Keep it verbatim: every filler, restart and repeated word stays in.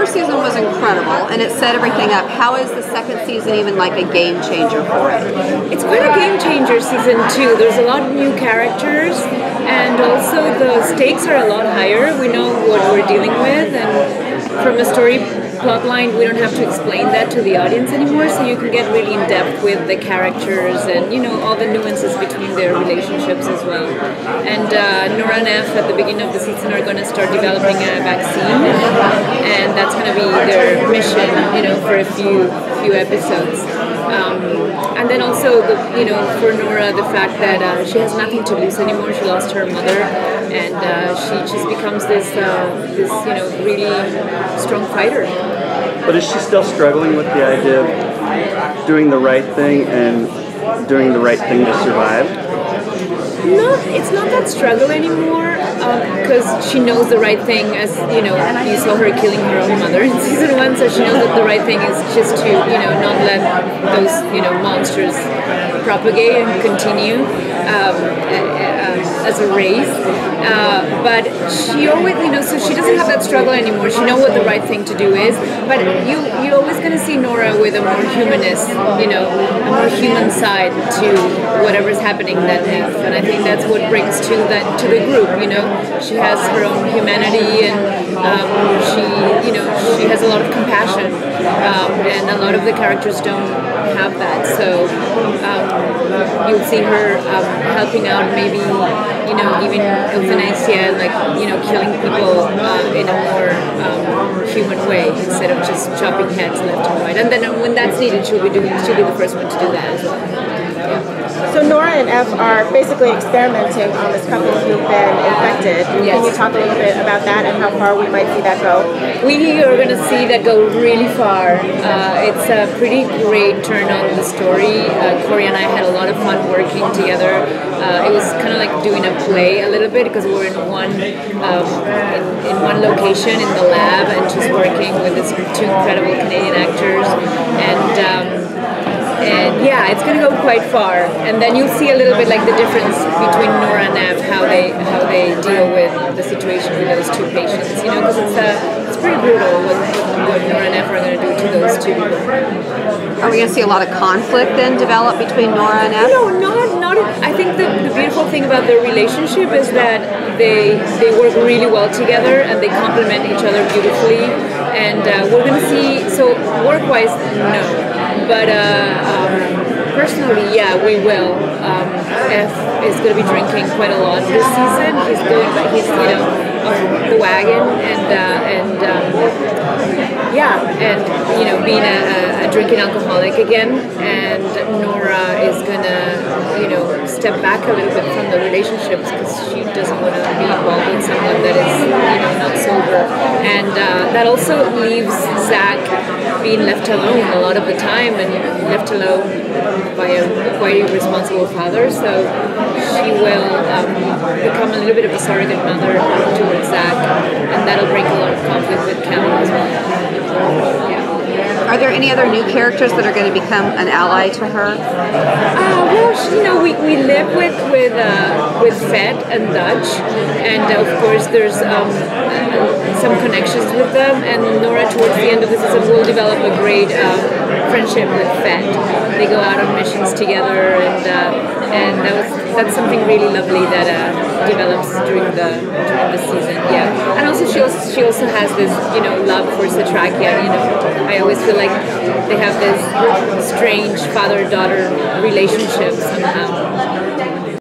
first season was incredible, and it set everything up. How is the second season even like a game changer for it? It's quite a game changer, season two. There's a lot of new characters, and also the stakes are a lot higher. We know what we're dealing with, and from a story plot line, we don't have to explain that to the audience anymore, so you can get really in depth with the characters and, you know, all the nuances between their relationships as well. And uh, Nora and F at the beginning of the season are going to start developing a vaccine, and that's going to be their mission, you know, for a few few episodes. Um, and then also, the, you know, for Nora, the fact that uh, she has nothing to lose anymore. She lost her mother, and uh, she just becomes this, uh, this, you know, really strong fighter. But is she still struggling with the idea of doing the right thing and doing the right thing to survive? No, it's not that struggle anymore, because um, she knows the right thing, as, you know, you saw her killing her own mother in season one, so she knows that the right thing is just to, you know, not let those, you know, monsters propagate and continue um, uh, as a race. Uh, but she always, you know, so she doesn't have that struggle anymore. She knows what the right thing to do is. But you, you're always going to see Nora with a more humanist, you know, a more human side to whatever's happening than F. And I think that's what brings to that to the group. You know, she has her own humanity, and um, she, you know, she has a lot of compassion, um, and a lot of the characters don't have that. So um, you'll see her um, helping out, maybe, you know, even euthanasia, like, you know, killing people uh, in a more um, human way instead of just chopping heads left and right. And then when that's needed, she'll be doing. She'll be the first one to do that as well. Yeah. So Nora and F are basically experimenting on this couple who've been infected. Yes. Can you talk a little bit about that and how far we might see that go? We are going to see that go really far. Uh, it's a pretty great turn on the story. Uh, Corey and I had a lot of fun working together. Uh, it was kind of like doing a play a little bit, because we were in one um, in, in one location in the lab and just working with these two incredible Canadian actors. And um, And yeah, it's going to go quite far, and then you'll see a little bit like the difference between Nora and Ev, how they how they deal with the situation with those two patients. You know, because it's uh, it's pretty brutal what, what Nora and Ev are going to do to those two. Are we going to see a lot of conflict then develop between Nora and Ev? No, not not. I think the, the beautiful thing about their relationship is that they they work really well together, and they complement each other beautifully. And uh, we're going to see. So work-wise, no. But uh, um, personally, yeah, we will. Um, F is going to be drinking quite a lot this season. He's going, but he's, you know, off the wagon, and uh, and um, yeah, and you know, being a, a drinking alcoholic again. And Nora is gonna, you know, step back a little bit from the relationships, because she doesn't want to be involved with someone that is, you know, not sober. And uh, that also leaves Zach being left alone a lot of the time, and left alone by a quite irresponsible father. So she will um, become a little bit of a surrogate mother towards Zach, and that'll bring a lot of conflict with Kelly as well. Yeah. Are there any other new characters that are going to become an ally to her? Uh, well, you know, we, we live with with uh, with Fed and Dutch, and uh, of course there's um, uh, some connections with them. And Nora, towards the end of the season, will develop a great uh, friendship with Fed. They go out on missions together, and uh, and that was that's something really lovely that uh, develops during the during the season. Yeah, and also she also she also has this, you know, love for Satrakia. You know, I always feel like they have this strange father-daughter relationship somehow.